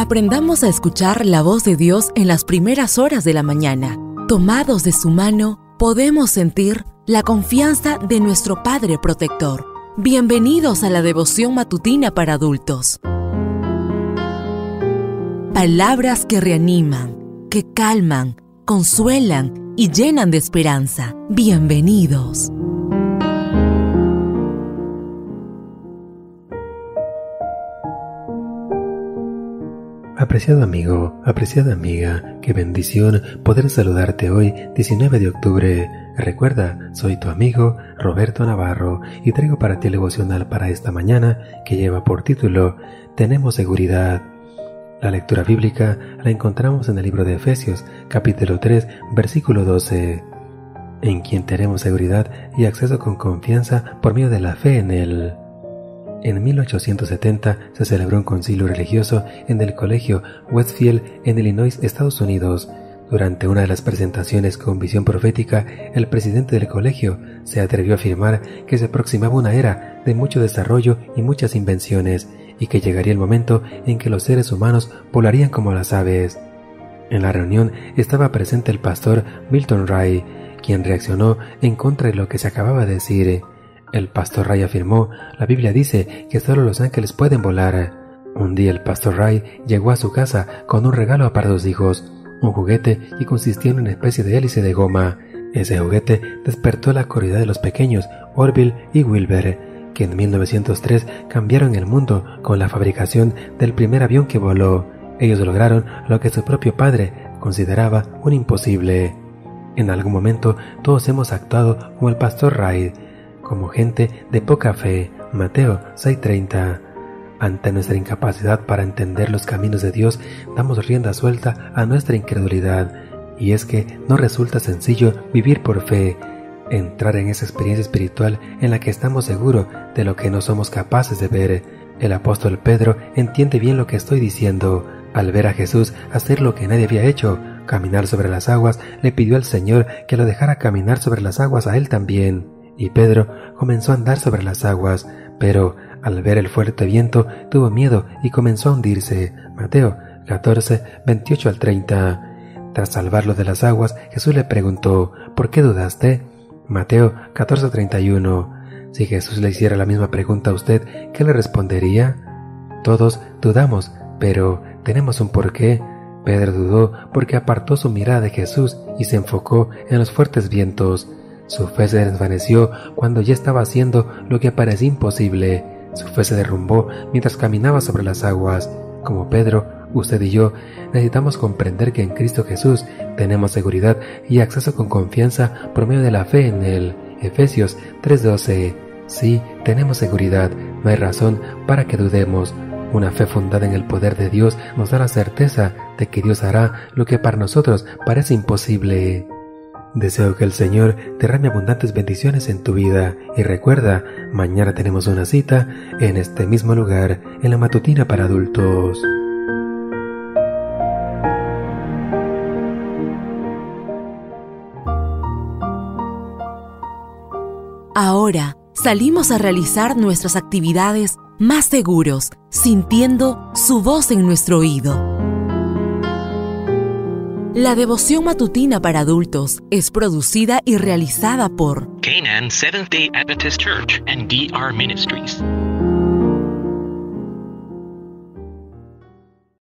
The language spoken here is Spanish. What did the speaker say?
Aprendamos a escuchar la voz de Dios en las primeras horas de la mañana. Tomados de su mano, podemos sentir la confianza de nuestro Padre Protector. Bienvenidos a la devoción matutina para adultos. Palabras que reaniman, que calman, consuelan y llenan de esperanza. Bienvenidos. Apreciado amigo, apreciada amiga, qué bendición poder saludarte hoy, 19 de octubre. Recuerda, soy tu amigo Roberto Navarro y traigo para ti el devocional para esta mañana que lleva por título Tenemos seguridad. La lectura bíblica la encontramos en el libro de Efesios, capítulo 3, versículo 12, en quien tenemos seguridad y acceso con confianza por medio de la fe en Él. En 1870 se celebró un concilio religioso en el colegio Westfield en Illinois, Estados Unidos. Durante una de las presentaciones con visión profética, el presidente del colegio se atrevió a afirmar que se aproximaba una era de mucho desarrollo y muchas invenciones, y que llegaría el momento en que los seres humanos volarían como las aves. En la reunión estaba presente el pastor Milton Ray, quien reaccionó en contra de lo que se acababa de decir. El pastor Ray afirmó, la Biblia dice que solo los ángeles pueden volar. Un día el pastor Ray llegó a su casa con un regalo para sus hijos, un juguete que consistía en una especie de hélice de goma. Ese juguete despertó la curiosidad de los pequeños Orville y Wilbur, que en 1903 cambiaron el mundo con la fabricación del primer avión que voló. Ellos lograron lo que su propio padre consideraba un imposible. En algún momento todos hemos actuado como el pastor Ray, como gente de poca fe. Mateo 6:30. Ante nuestra incapacidad para entender los caminos de Dios, damos rienda suelta a nuestra incredulidad. Y es que no resulta sencillo vivir por fe, entrar en esa experiencia espiritual en la que estamos seguros de lo que no somos capaces de ver. El apóstol Pedro entiende bien lo que estoy diciendo. Al ver a Jesús hacer lo que nadie había hecho, caminar sobre las aguas, le pidió al Señor que lo dejara caminar sobre las aguas a él también. Y Pedro comenzó a andar sobre las aguas, pero al ver el fuerte viento tuvo miedo y comenzó a hundirse. Mateo 14, 28 al 30. Tras salvarlo de las aguas, Jesús le preguntó, ¿por qué dudaste? Mateo 14, 31. Si Jesús le hiciera la misma pregunta a usted, ¿qué le respondería? Todos dudamos, pero tenemos un porqué. Pedro dudó porque apartó su mirada de Jesús y se enfocó en los fuertes vientos. Su fe se desvaneció cuando ya estaba haciendo lo que parecía imposible. Su fe se derrumbó mientras caminaba sobre las aguas. Como Pedro, usted y yo necesitamos comprender que en Cristo Jesús tenemos seguridad y acceso con confianza por medio de la fe en Él. Efesios 3:12. Sí, tenemos seguridad, no hay razón para que dudemos. Una fe fundada en el poder de Dios nos da la certeza de que Dios hará lo que para nosotros parece imposible. Deseo que el Señor derrame abundantes bendiciones en tu vida y recuerda, mañana tenemos una cita en este mismo lugar, en la matutina para adultos. Ahora salimos a realizar nuestras actividades más seguros, sintiendo su voz en nuestro oído. La devoción matutina para adultos es producida y realizada por Canaan Seventh-day Adventist Church and DR Ministries.